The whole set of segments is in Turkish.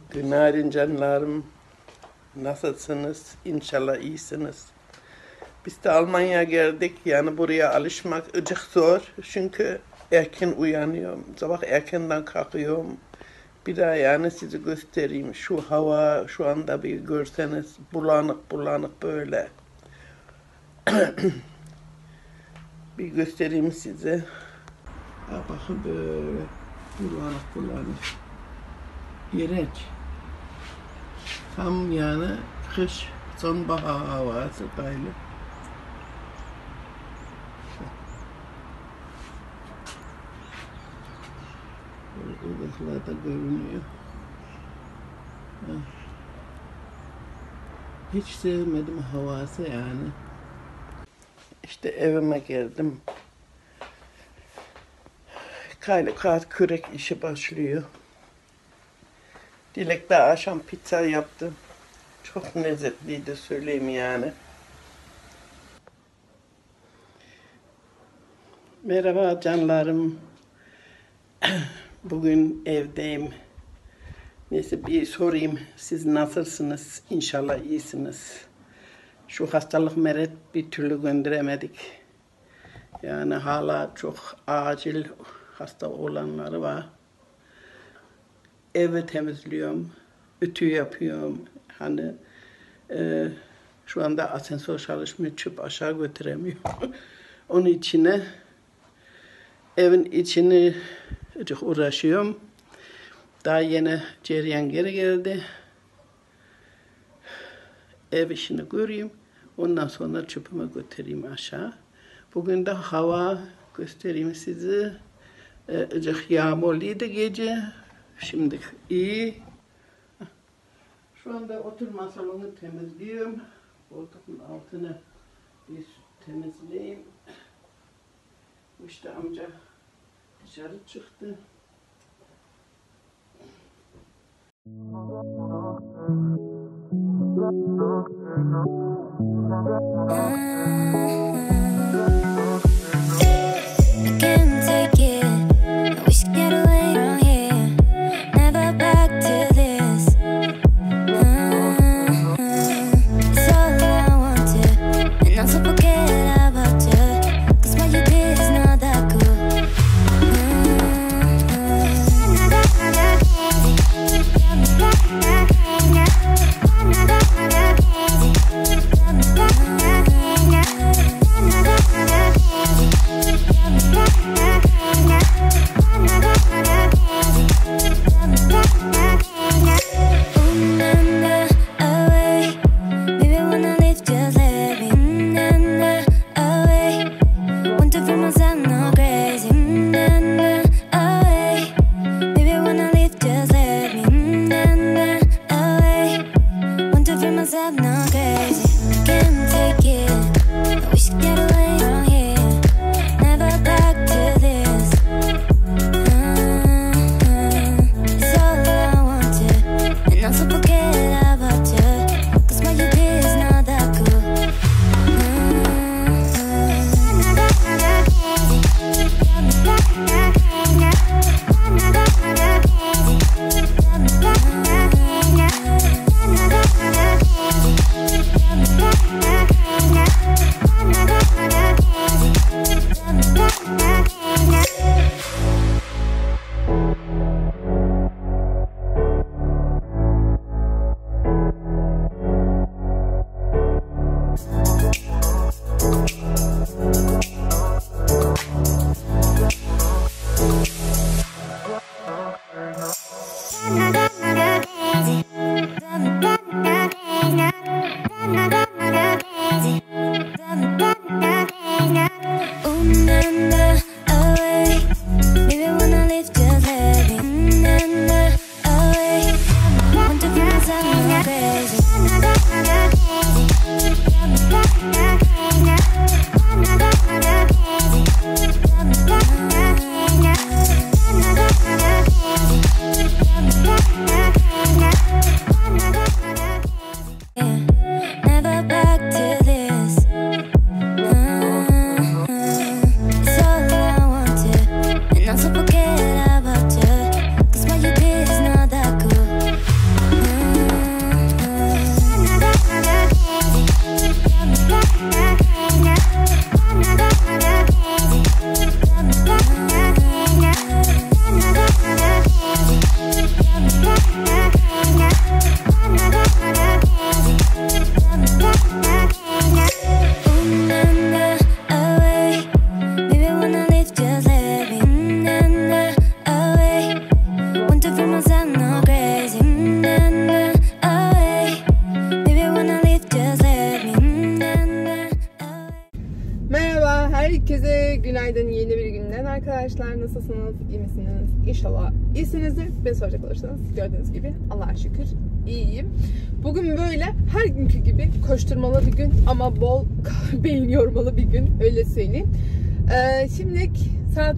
Günaydın canlarım. Nasılsınız? İnşallah iyisiniz. Biz de Almanya'ya geldik. Yani buraya alışmak ıcık zor. Çünkü erken uyanıyorum. Sabah erkenden kalkıyorum. Bir daha yani sizi göstereyim. Şu hava şu anda bir görseniz bulanık bulanık böyle. Bir göstereyim size. Ha, bakın böyle bulanık bulanık. İğrenç. Tam yani kış, sonbahar havası böyle. Böyle ılıklarda görünüyor. Hiç sevmedim havası yani. İşte evime geldim. Kaylıkat kürek işi başlıyor. Dilek de akşam pizza yaptı. Çok lezzetliydi söyleyeyim yani. Merhaba canlarım. Bugün evdeyim. Neyse bir sorayım. Siz nasılsınız? İnşallah iyisiniz. Şu hastalık meret bir türlü gönderemedik. Yani hala çok acil hasta olanları var. Evi temizliyorum, ütü yapıyorum. Hani şu anda asansör çalışmıyor, çöp aşağı götüremiyorum. Onun içine, evin içini uğraşıyorum. Daha yeni cereyan geri geldi. Ev işini göreyim. Ondan sonra çöpümü götüreyim aşağı. Bugün de hava göstereyim size. Yağmurluydu gece. Şimdi iyi. Şu anda oturma salonu temizliyorum. Koltuğun altını bir temizleyeyim. İşte amca dışarı çıktı. Nasılsınız? İyi misiniz? İnşallah iyisinizdir. Beni soracak olursanız gördüğünüz gibi Allah'a şükür iyiyim. Bugün böyle her günkü gibi koşturmalı bir gün ama bol beyin yormalı bir gün, öyle söyleyeyim. Şimdilik saat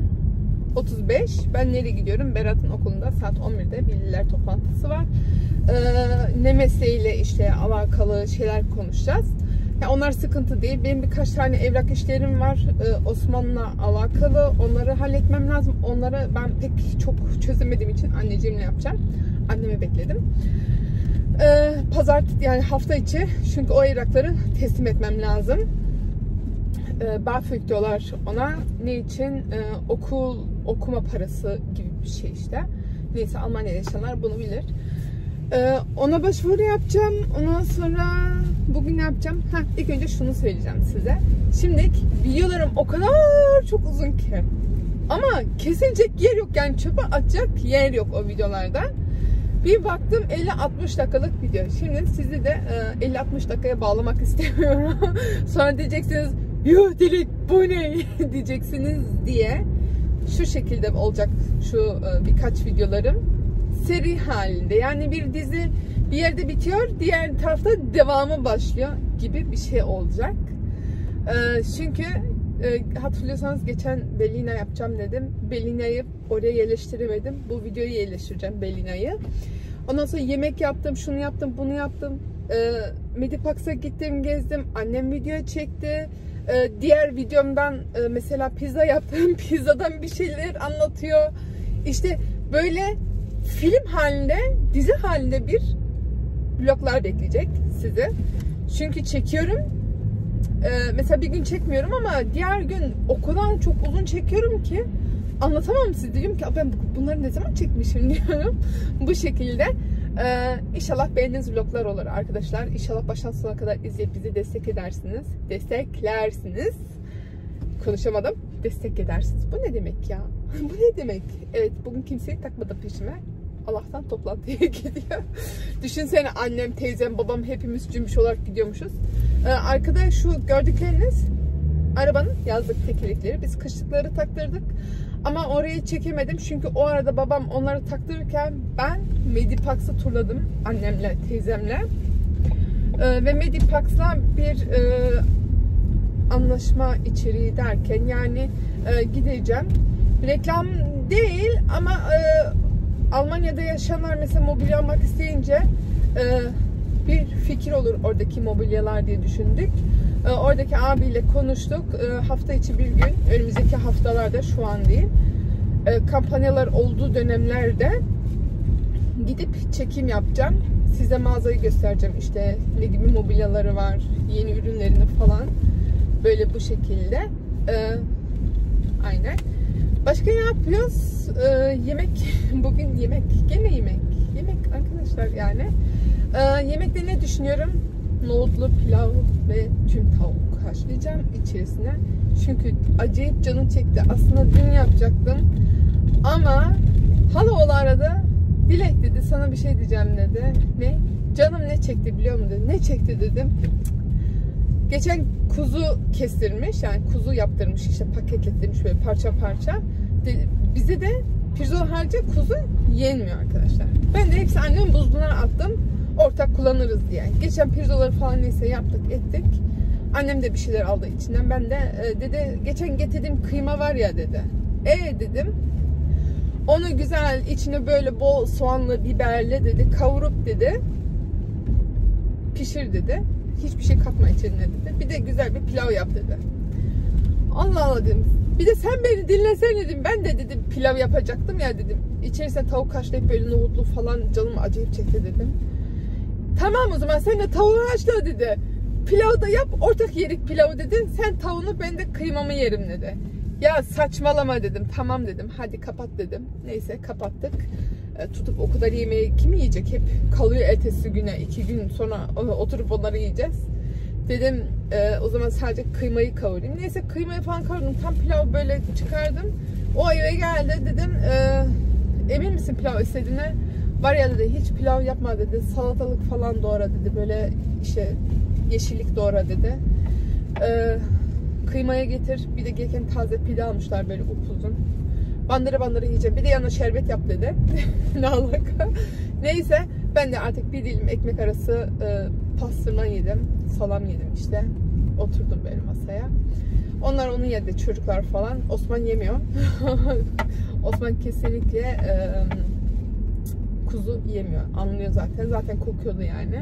10:35. Ben nereye gidiyorum? Berat'ın okulunda saat 11'de veliler toplantısı var. Ne mesleğiyle işte alakalı şeyler konuşacağız. Ya onlar sıkıntı değil. Benim birkaç tane evrak işlerim var. Osman'la alakalı. Onları halletmem lazım. Onları ben pek çok çözemediğim için anneciğimle yapacağım. Annemi bekledim. Pazar, yani hafta içi. Çünkü o evrakları teslim etmem lazım. BAföG diyorlar ona. Ne için? Okuma parası gibi bir şey işte. Neyse, Almanya'da yaşayanlar bunu bilir. Ona başvuru yapacağım. Ondan sonra bugün ne yapacağım? İlk önce şunu söyleyeceğim size. Şimdilik videolarım o kadar çok uzun ki. Ama kesilecek yer yok. Yani çöpe atacak yer yok o videolarda. Bir baktım 50-60 dakikalık video. Şimdi sizi de 50-60 dakikaya bağlamak istemiyorum. Sonra diyeceksiniz yuh Dilek bu ne diyeceksiniz diye. Şu şekilde olacak şu birkaç videolarım. Seri halinde. Yani bir dizi bir yerde bitiyor, diğer tarafta devamı başlıyor gibi bir şey olacak. Çünkü hatırlıyorsanız geçen Berliner yapacağım dedim. Berliner'yi oraya yerleştiremedim. Bu videoyu yerleştireceğim, Berliner'yi. Ondan sonra yemek yaptım, şunu yaptım, bunu yaptım. Medipax'a gittim, gezdim. Annem video çekti. Diğer videomdan mesela pizza yaptım. Pizzadan bir şeyler anlatıyor. İşte böyle film halinde, dizi halinde bir vloglar bekleyecek sizi. Çünkü çekiyorum. Mesela bir gün çekmiyorum ama diğer gün o kadar çok uzun çekiyorum ki anlatamam size. Diyorum ki ben bunları ne zaman çekmişim diyorum. Bu şekilde. İnşallah beğendiğiniz vloglar olur arkadaşlar. İnşallah baştan sona kadar izleyip bizi destek edersiniz. Desteklersiniz. Konuşamadım. Destek edersiniz. Bu ne demek ya? Bu ne demek? Evet, bugün kimseyi takmadı peşime. Allah'tan toplantıya gidiyor. Düşünsene, annem, teyzem, babam hepimiz cümbüş olarak gidiyormuşuz. Arkada şu gördükleriniz arabanın yazlık tekerlekleri. Biz kışlıkları taktırdık. Ama orayı çekemedim çünkü o arada babam onları taktırırken ben Medipax'ı turladım annemle, teyzemle. Ve Medipax'la bir anlaşma içeriği derken yani gideceğim. Reklam değil ama Almanya'da yaşayanlar mesela mobilya almak isteyince bir fikir olur oradaki mobilyalar diye düşündük. Oradaki abiyle konuştuk. Hafta içi bir gün, önümüzdeki haftalarda, şu an değil, kampanyalar olduğu dönemlerde gidip çekim yapacağım. Size mağazayı göstereceğim. İşte ne gibi mobilyaları var, yeni ürünlerini falan. Böyle bu şekilde. Aynen. Başka ne yapıyoruz? Yemek. Bugün yemek. Gene yemek. Yemek arkadaşlar yani. Yemekte ne düşünüyorum? Nohutlu pilav ve tüm tavuk haşlayacağım içerisine. Çünkü acayip canım çekti. Aslında dün yapacaktım. Ama halaoğlu aradı. Dilek dedi, sana bir şey diyeceğim dedi. Ne? Canım ne çekti biliyor musun dedi. Ne çekti dedim. Geçen kuzu kestirmiş, yani kuzu yaptırmış, işte paketlettirmiş böyle parça parça. Bize de pirzola harcı kuzu yenmiyor arkadaşlar. Ben de hepsi annemin buzluğuna attım. Ortak kullanırız diye. Geçen pirzolaları falan neyse yaptık ettik. Annem de bir şeyler aldı içinden. Ben de dedi geçen getirdiğim kıyma var ya dedi. Dedim. Onu güzel içine böyle bol soğanlı, biberle dedi kavurup dedi pişir dedi. Hiçbir şey katma içine dedi. Bir de güzel bir pilav yap dedi. Allah Allah dedim. Bir de sen beni dinlesen dedim. Ben de dedim pilav yapacaktım ya dedim. İçerisine tavuk haşlayıp böyle nohutlu falan, canım acayip çekti dedim. Tamam o zaman sen de tavuğu haşla dedi. Pilavı da yap, ortak yerik pilavı dedi. Sen tavuğunu, ben de kıymamı yerim dedi. Ya saçmalama dedim. Tamam dedim. Hadi kapat dedim. Neyse kapattık. Tutup o kadar yemeği kim yiyecek? Hep kalıyor ertesi güne. 2 gün sonra oturup onları yiyeceğiz. Dedim o zaman sadece kıymayı kavurayım. Neyse kıymayı falan kavurdum. Tam pilav böyle çıkardım. O eve geldi. Dedim emin misin pilav istediğine? Var ya dedi, hiç pilav yapma dedi. Salatalık falan doğra dedi. Böyle işte yeşillik doğra dedi. Kıymaya getir. Bir de gelirken taze pide almışlar böyle upuzun. Bandıra bandıra yiyeceğim. Bir de yanına şerbet yap dedi. Ne alaka? Neyse ben de artık bir dilim ekmek arası pastırma yedim. Salam yedim işte. Oturdum böyle masaya. Onlar onu yedi, çocuklar falan. Osman yemiyor. Osman kesinlikle kuzu yemiyor. Anlıyor zaten. Zaten kokuyordu yani.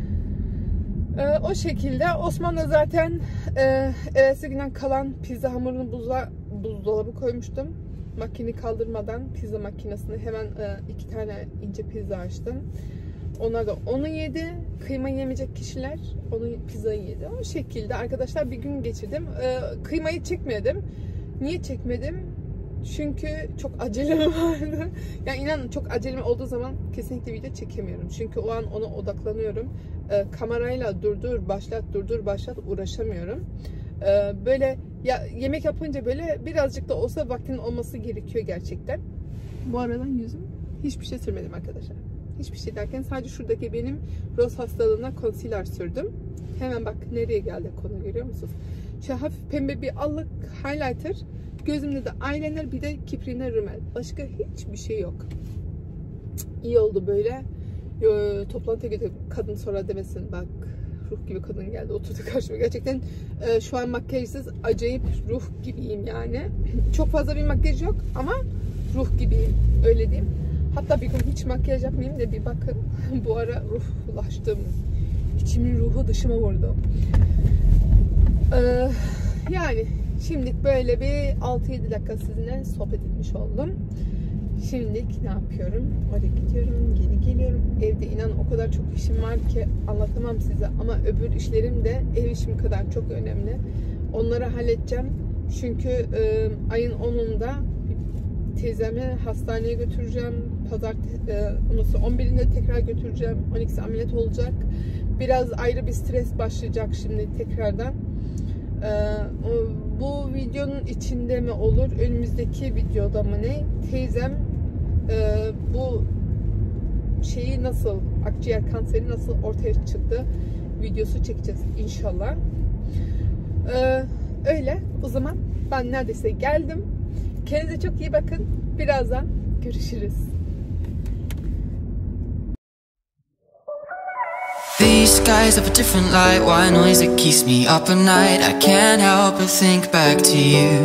O şekilde Osman da zaten evvelsi günden kalan pizza hamurunu buzdolabı koymuştum. Makini kaldırmadan pizza makinesini hemen 2 tane ince pizza açtım. Onlar da onu yedi. Kıyma yemeyecek kişiler onu pizzayı yedi. O şekilde arkadaşlar bir gün geçirdim. Kıymayı çekmedim. Niye çekmedim? Çünkü çok acelem vardı. Yani inanın çok acelem olduğu zaman kesinlikle video çekemiyorum. Çünkü o an ona odaklanıyorum. Kamerayla durdur başlat uğraşamıyorum. Böyle ya yemek yapınca böyle birazcık da olsa vaktinin olması gerekiyor gerçekten. Bu aradan yüzüm hiçbir şey sürmedim arkadaşlar. Hiçbir şey derken sadece şuradaki benim roz hastalığına concealer sürdüm. Hemen bak nereye geldi konu, görüyor musunuz? Şöyle hafif pembe bir allık highlighter. Gözümde de eyeliner, bir de kipriğine rümel. Başka hiçbir şey yok. İyi oldu böyle. Toplantıya gidiyor. Kadın sonra demesin bak ruh gibi kadın geldi oturdu karşıma. Gerçekten şu an makyajsız acayip ruh gibiyim yani. Çok fazla bir makyaj yok ama ruh gibiyim. Öyle diyeyim. Hatta bir gün hiç makyaj yapmayayım da bir bakın. Bu ara ruhlaştım. İçimin ruhu dışıma vurdu. Yani şimdilik böyle bir 6-7 dakika sizinle sohbet etmiş oldum. Şimdilik ne yapıyorum? Oraya gidiyorum, geri geliyorum. Evde inan o kadar çok işim var ki anlatamam size. Ama öbür işlerim de ev işim kadar çok önemli. Onları halledeceğim. Çünkü ayın 10'unda teyzemi hastaneye götüreceğim. Ondan sonra 11'inde tekrar götüreceğim. 12'si ameliyat olacak. Biraz ayrı bir stres başlayacak şimdi tekrardan. Bu videonun içinde mi olur? Önümüzdeki videoda mı ne? Teyzem bu şeyi nasıl, akciğer kanseri nasıl ortaya çıktı videosu çekeceğiz inşallah. Öyle. O zaman ben neredeyse geldim. Kendinize çok iyi bakın. Birazdan görüşürüz. These skies have a different light, white noise that keeps me up at night. I can't help but think back to you.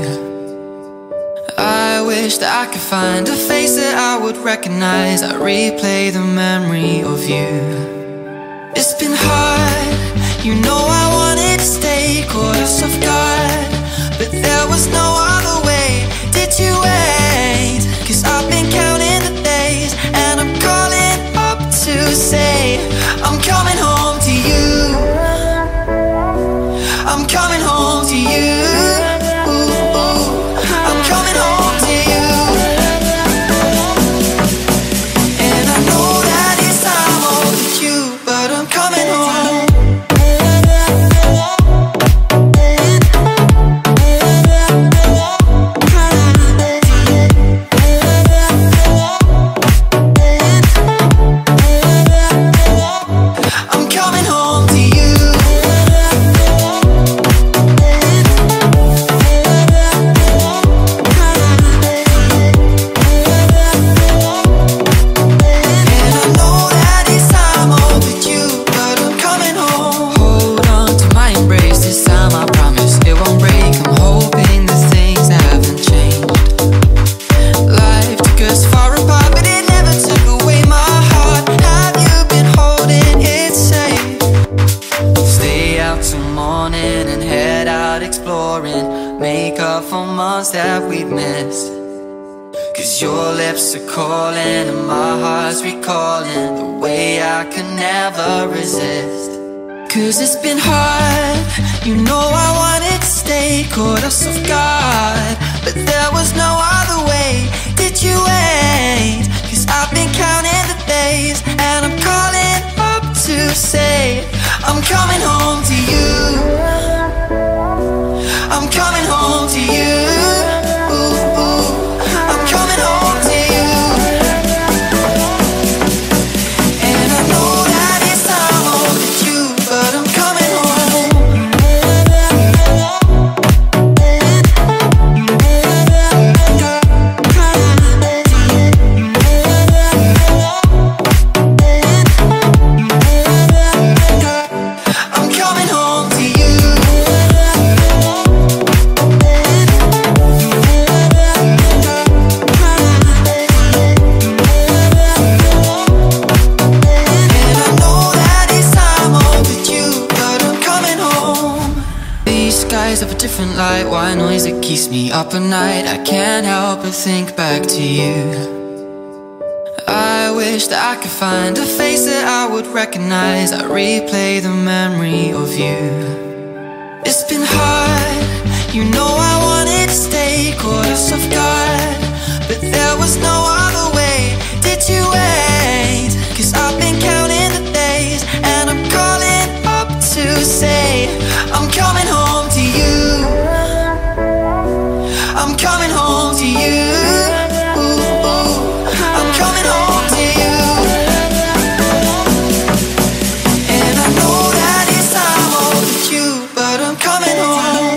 I wish that I could find a face that I would recognize. I replay the memory of you. It's been hard, you know I wanted to stay, caught us off guard, but there was no other way. Did you wait? 'Cause I've been counting the days, and I'm calling up to say I'm coming home to you. I'm coming home to you. Ooh, ooh. I'm coming home to you. And I know that it's time overdue, but I'm coming home. I'm coming home to you. And I know that it's time overdue, but I'm coming home. Hold on to my embrace, this time I promise it won't break. I'm hoping that things haven't changed. Life took us far apart, but it never took away my heart. Have you been holding it safe? Stay out till morning and head out exploring. Make up for months that we've missed. 'Cause your lips are calling and my heart's recalling the way I could never resist. 'Cause it's been hard, you know I wanted to stay, caught us off guard, but there was no other way. Did you wait? 'Cause I've been counting the days, and I'm calling up to say I'm coming home to you. I'm coming home to you. Ooh, ooh. I'm coming home to you. And I know that it's time overdue, but I'm coming home. different light. White noise that keeps me up at night. I can't help but think back to you. I wish that I could find a face that I would recognize. I replay the memory of you. It's been hard, you know I wanted to stay, caught us off guard, but there was no other way. Did you wait? 'Cause I've been counting the days, and I'm calling up to say I'm coming home to you. I'm coming home to you. Ooh, ooh. I'm coming home to you. And I know that it's time overdue, but I'm coming home.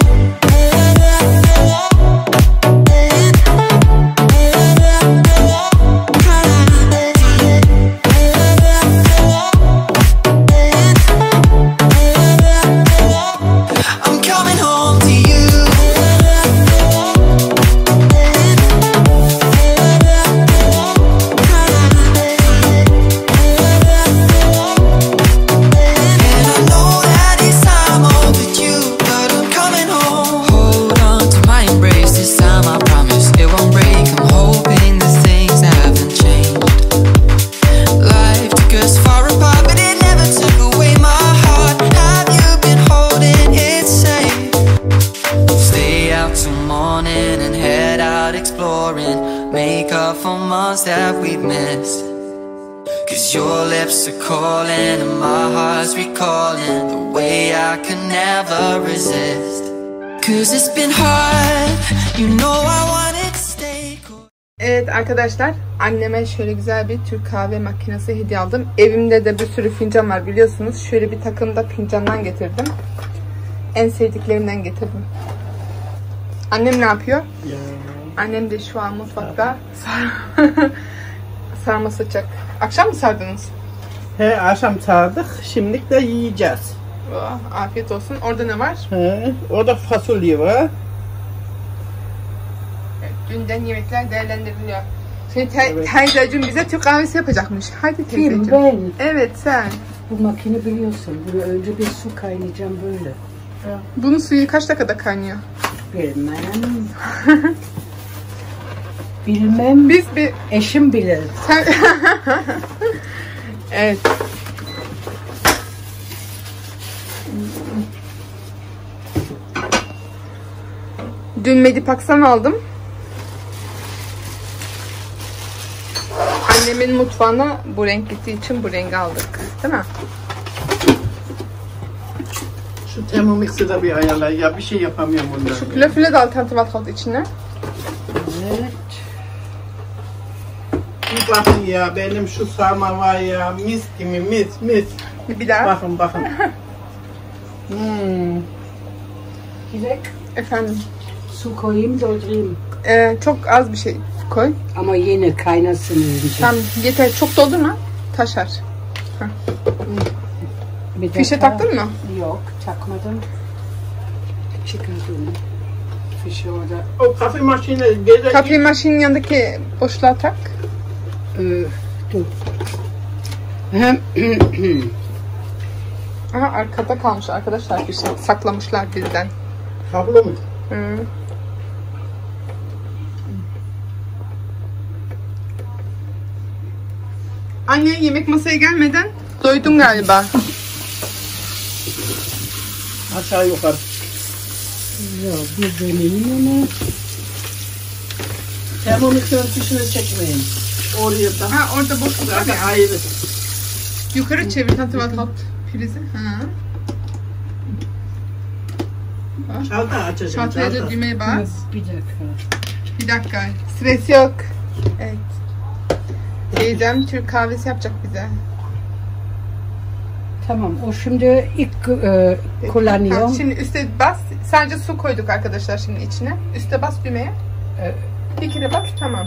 That we've missed, 'cause your lips are calling and my heart's recalling the way I could never resist. 'Cause it's been hard, you know I wanted to stay cool. Evet arkadaşlar, anneme şöyle güzel bir Türk kahve makinesi hediye aldım. Evimde de bir sürü fincan var biliyorsunuz. Şöyle bir takım da fincandan getirdim. En sevdiklerimden getirdim. Annem ne yapıyor? Annem de şu an mutfakta sarma sıcak. Akşam mı sardınız? He, akşam sardık. Şimdilik de yiyeceğiz. Oh, afiyet olsun. Orada ne var? He, orada fasulye var. Evet, dünden yemekler değerlendiriliyor. Şimdi teyzeciğim bize Türk kahvesi yapacakmış. Hadi teyzeciğim. Kim ben? Evet sen. Bu makine biliyorsun. Bunu önce bir su kaynayacağım böyle. Bunun suyu kaç dakikada kaynıyor? Bilmem. Bilmem. Biz bir... Eşim bilir. Sen... Evet. Dün Medipak'tan aldım. Annemin mutfağına bu renk gittiği için bu rengi aldık. Değil mi? Şu Thermomix'i de bir ayarla. Ya bir şey yapamıyorum bundan. Şu flöfle de alternatif atıldı içine. Evet. Bir bakın ya, benim şu sarma var ya, mis gibi, mis. Bir daha. Bakın. Dilek, Efendim. su koyayım doldurayım. Çok az bir şey koy. Ama yine kaynasın önce. Tamam yeter. Çok doldurma. Taşar. Bir Fişe dakika. taktın mı? Yok, takmadım. Çıkardım. Fişe orada. O kahve makinesi gece... Kahve maşinin yanındaki boşluğa tak. Dur. Aha arkada kalmış arkadaşlar fişe. Saklamışlar bizden. Kablo mu? Hı. Anne yemek masaya gelmeden doydun galiba. Aşağı yukarı. Yok, bu benim ama. Thermomix'in fişini çekmeyin. Oraya da. Ha orada boşluk var ya. Ayrı. Yukarı çevir hat prizi. Ha. Çalta açacağım. Çantaya da düğmeye bas. Bir dakika. Bir dakika. Stres yok. Evet. Teyzem Türk kahvesi yapacak bize. Tamam, o şimdi ilk kullanıyorum. Şimdi üste bas. Sadece su koyduk arkadaşlar şimdi içine. Üste bas düğmeye. Bir kere bas tamam.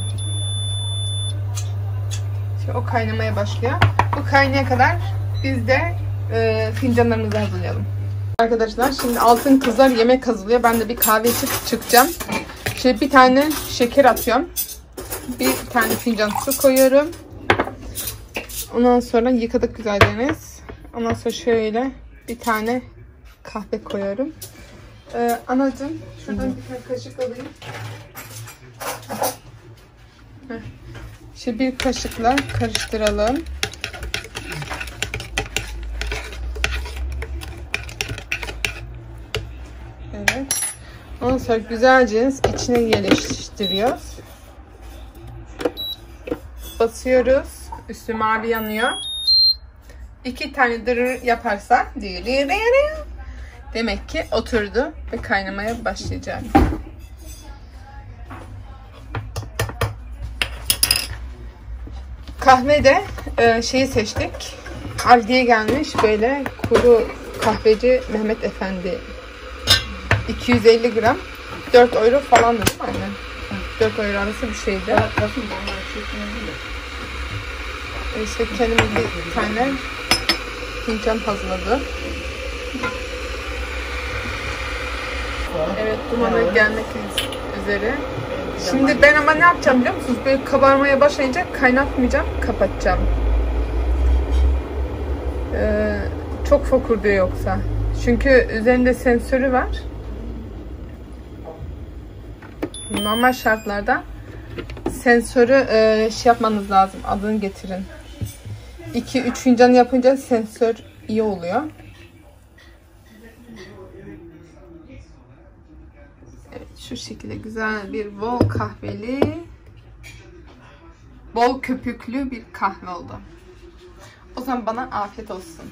Şimdi o kaynamaya başlıyor. Bu kaynaya kadar biz de fincanlarımızı hazırlayalım. Arkadaşlar şimdi altın kızlar yemek hazırlıyor. Ben de bir kahve içip çıkacağım. Şimdi bir tane şeker atıyorum. Bir tane fincan su koyuyorum. Ondan sonra yıkadık güzelce. Ondan sonra şöyle bir tane kahve koyuyorum. Anacığım şuradan bir tane kaşık alayım. Şimdi bir kaşıkla karıştıralım. Evet. Ondan sonra güzelce içine yerleştiriyoruz. Basıyoruz. Üstü mavi yanıyor. 2 tane dırır yaparsa demek ki oturdu ve kaynamaya başlayacak. Kahvede şeyi seçtik. Aldi'ye gelmiş böyle kuru kahveci Mehmet Efendi. 250 gram. 4 euro falan değil mi anne? 4 euro arası bir şeydi. İşte kendime bir tane fincan hazırladı. Evet, dumana gelmek üzere. Şimdi ben ama ne yapacağım biliyor musunuz? Böyle kabarmaya başlayınca kaynatmayacağım, kapatacağım. Çok fokur diyor yoksa. Çünkü üzerinde sensörü var. Normal şartlarda sensörü şey yapmanız lazım. Adını getirin. 2-3 fincan yapınca sensör iyi oluyor. Evet, şu şekilde güzel bir bol kahveli, bol köpüklü bir kahve oldu. O zaman bana afiyet olsun.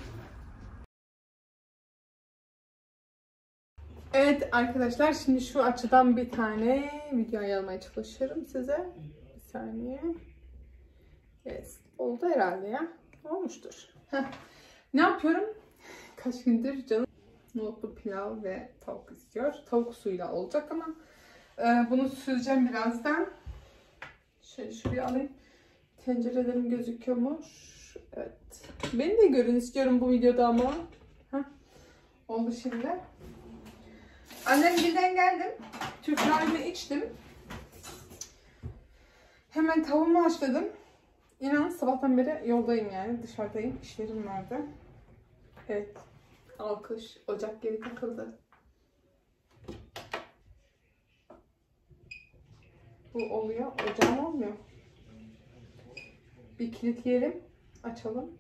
Evet arkadaşlar, şimdi şu açıdan bir tane video ayarlamaya çalışıyorum size. Bir saniye. Evet, oldu herhalde ya. Olmuştur. Ne yapıyorum? Kaç gündür canım nohutlu pilav ve tavuk istiyor. Tavuk suyuyla olacak ama bunu süzeceğim birazdan. Şöyle şuraya alayım. Tencerelerim gözüküyormuş. Evet. Beni de görün istiyorum bu videoda ama. Oldu şimdi. Annemgilden geldim. Türk kahvemi içtim. Hemen tavuğumu haşladım. İnanın sabahtan beri yoldayım yani. Dışarıdayım. İşlerim vardı. Evet. Alkış. Ocak geri takıldı. Bu oluyor. Ocağım olmuyor. Bir kilitleyelim. Açalım.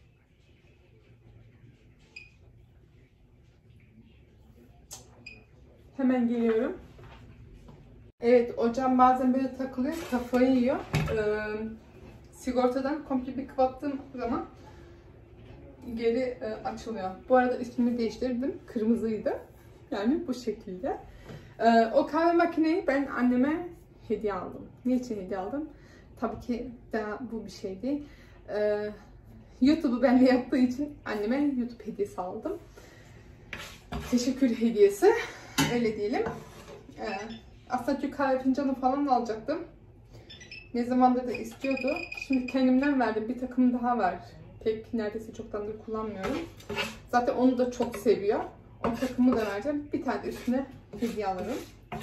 Hemen geliyorum. Evet, ocağım bazen böyle takılıyor, kafayı yiyor. Sigortadan komple bir kapattığım zaman geri açılıyor. Bu arada üstümü değiştirdim. Kırmızıydı. Yani bu şekilde. O kahve makineyi ben anneme hediye aldım. Niçin hediye aldım? Tabii ki daha bu bir şey değil. YouTube'u benimle yaptığı için anneme YouTube hediyesi aldım. Teşekkür hediyesi. Öyle diyelim. Aslında Türk kahve fincanı falan da alacaktım. Ne zamandır da istiyordu. Şimdi kendimden verdim. Bir takım daha var. Pek neredeyse çoktandır kullanmıyorum. Zaten onu da çok seviyor. O takımı da vereceğim. Bir tane de üstüne hediye alırım.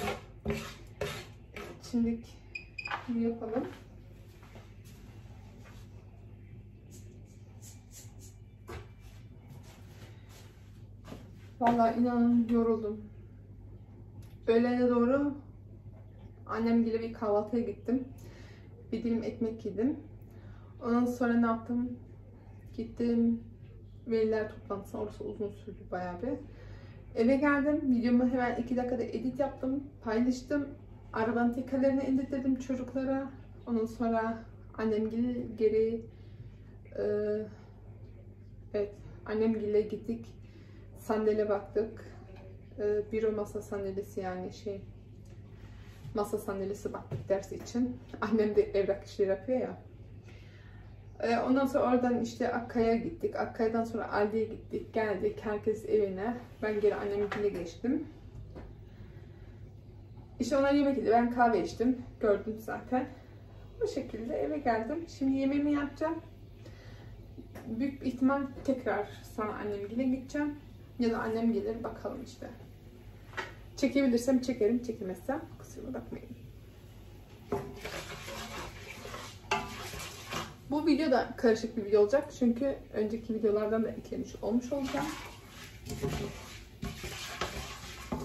Şimdi bunu yapalım. Vallahi inanın yoruldum. Öğlene doğru annemgile bir kahvaltıya gittim. Bir dilim ekmek yedim. Ondan sonra ne yaptım? Gittim veliler toplantısına. Orası uzun sürdü bayağı bir. Eve geldim. Videomu hemen 2 dakikada edit yaptım. Paylaştım. Arabanın tekerlerini indirttirdim çocuklara. Ondan sonra annemgile geri evet, annemgile gittik. Sandalye baktık. Büro masa sandalyesi yani masa sandalyesi baktık ders için. Annem de evrak işleri yapıyor ya. Ondan sonra oradan işte Akkaya'ya gittik. Akkaya'dan sonra Aldi'ye gittik. Geldik. Herkes evine. Ben geri annemle geçtim. İşte onlar yemek yedi. Ben kahve içtim. Gördüm zaten. Bu şekilde eve geldim. Şimdi yemeğimi yapacağım. Büyük ihtimal tekrar sonra annemle gideceğim. Ya da annem gelir bakalım işte. Çekebilirsem çekerim. Çekemezsem kusura bakmayın. Bu video da karışık bir video olacak. Çünkü önceki videolardan da eklemiş olmuş olacağım.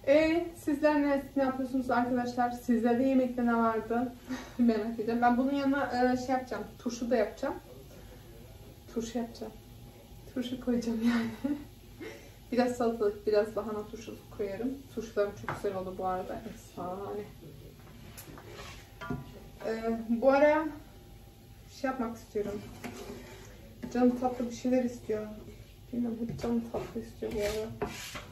Sizler ne yapıyorsunuz arkadaşlar? Sizlerde yemekte ne vardı? Merak ediyorum. Ben bunun yanına şey yapacağım. Turşu da yapacağım. Turşu yapacağım. Turşu koyacağım yani. Biraz salatalık, biraz lahana turşusu koyarım. Turşularım çok güzel oldu bu arada. Efsane. Bu ara şey yapmak istiyorum. Canım tatlı bir şeyler istiyor. Bilmiyorum, hep canım tatlı istiyor bu ara.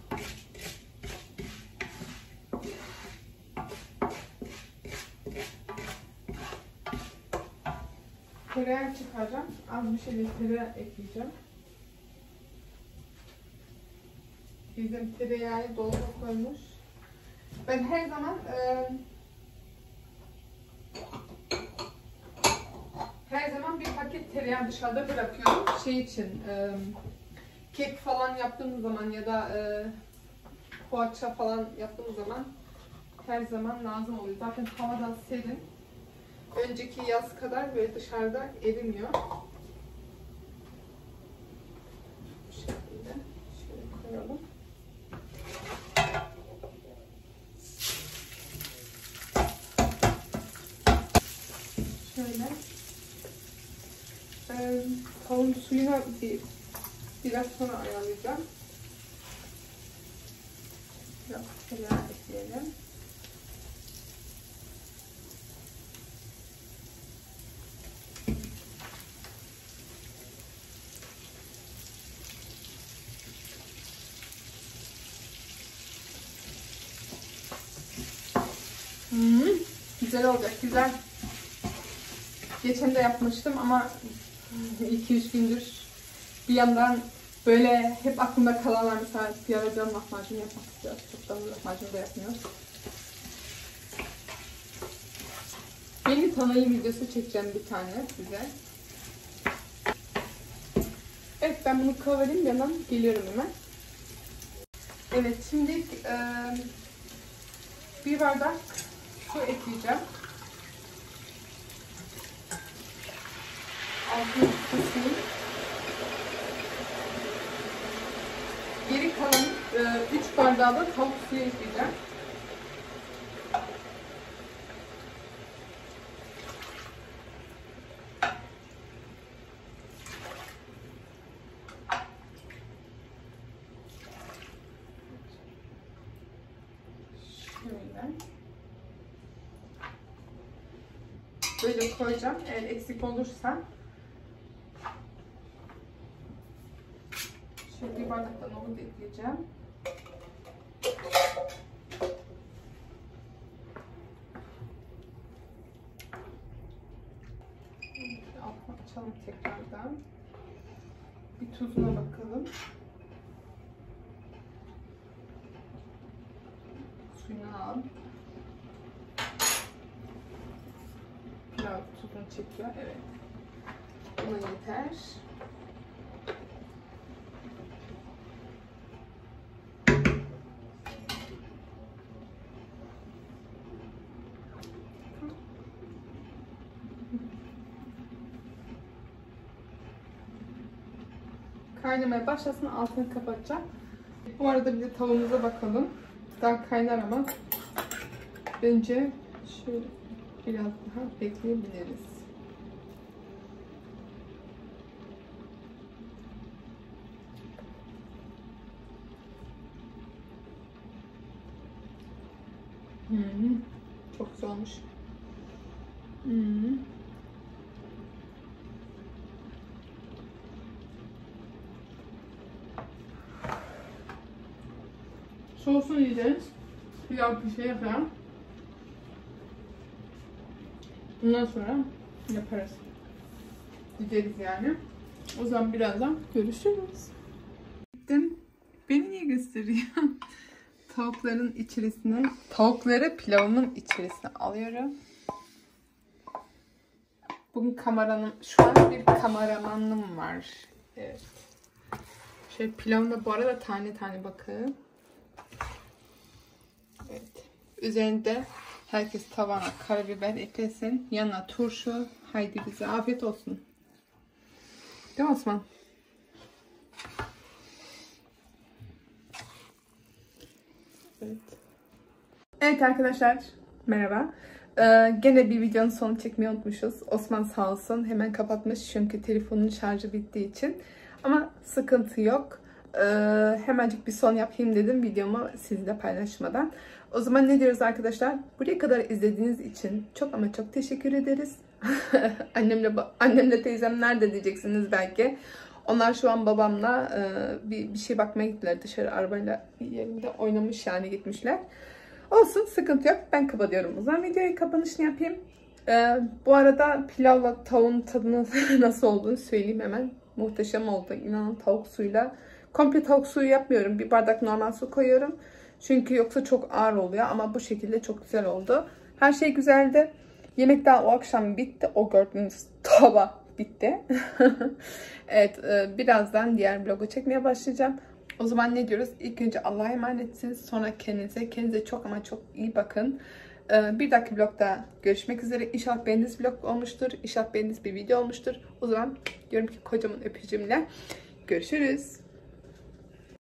Tereyağı çıkaracağım. Az bir şey de tereyağı ekleyeceğim. Bizim tereyağı dolaba koymuş. Ben her zaman bir paket tereyağı dışarıda bırakıyorum. Şey için kek falan yaptığım zaman ya da poğaça falan yaptığım zaman her zaman lazım oluyor. Zaten havadan serin. Önceki yaz kadar böyle dışarıda erimiyor. Bu şekilde şöyle koyalım. Şöyle. Tavuğun suyuna biraz sonra ayarlayacağım. Biraz tereyağı ekleyelim. Güzel olacak, güzel. Geçen de yapmıştım ama 2-3 gündür bir yandan böyle hep aklımda kalanlar, mesela bir ara can lahmacun yapmak istiyoruz. Çok da lahmacun da yapmıyoruz. Yeni tanıyım videosu çekeceğim bir tane size. Evet, ben bunu kavurayım, yandan geliyorum hemen. Evet, şimdi bir bardak su ekleyeceğim. Altını kısayım. Geri kalan 3 bardağı da tavuk suyu ekleyeceğim. Böyle koyacağım. Eğer eksik olursa şöyle bir bardaktan nohut ekleyeceğim. Altını açalım tekrardan. Bir tuzuna bakalım. Suyunu alalım. Pilav tuzunu çekiyor. Evet. Buna yeter. Kaynamaya başlasın, altını kapatacağım. Bu arada bir de tavuğumuza bakalım. Daha kaynar ama bence şöyle biraz daha bekleyebiliriz. Çok güzel olmuş. Soğusun yiyeceğiz. Pilav pişeye kadar. Bundan sonra yaparız. Gideriz yani. O zaman birazdan görüşürüz. Gittim. Beni niye gösteriyor? Tavukların içerisine, tavukları pilavımın içerisine alıyorum. Bugün şu an bir kameramanım var. Evet. Şöyle pilavına bu arada tane tane bakın. Evet. Üzerinde herkes tavana karabiber eklesin. Yanına turşu. Haydi bize afiyet olsun. Değil mi Osman? Evet. Evet arkadaşlar, merhaba. Gene bir videonun sonunu çekmeyi unutmuşuz. Osman sağ olsun hemen kapatmış çünkü telefonun şarjı bittiği için. Ama sıkıntı yok. Hemencik bir son yapayım dedim videomu sizle paylaşmadan. O zaman ne diyoruz arkadaşlar? Buraya kadar izlediğiniz için çok ama çok teşekkür ederiz. Annemle teyzem nerede diyeceksiniz belki. Onlar şu an babamla bir şey bakmaya gittiler. Dışarı arabayla yerinde oynamış yani gitmişler. Olsun, sıkıntı yok. Ben kapatıyorum. O zaman videoyu kapanışını yapayım. Bu arada pilavla tavuğun tadını nasıl olduğunu söyleyeyim hemen. Muhteşem oldu. İnanın tavuk suyuyla. Komple tavuk suyu yapmıyorum. Bir bardak normal su koyuyorum. Çünkü yoksa çok ağır oluyor. Ama bu şekilde çok güzel oldu. Her şey güzeldi. Yemek daha o akşam bitti. O gördüğünüz tava bitti. Evet, birazdan diğer vlogu çekmeye başlayacağım. O zaman ne diyoruz? İlk önce Allah'a emanetsiniz. Sonra kendinize çok ama çok iyi bakın. Bir dahaki vlogda görüşmek üzere. İnşallah beğendiğiniz vlog olmuştur. İnşallah beğendiğiniz bir video olmuştur. O zaman diyorum ki kocaman öpücüğümle görüşürüz.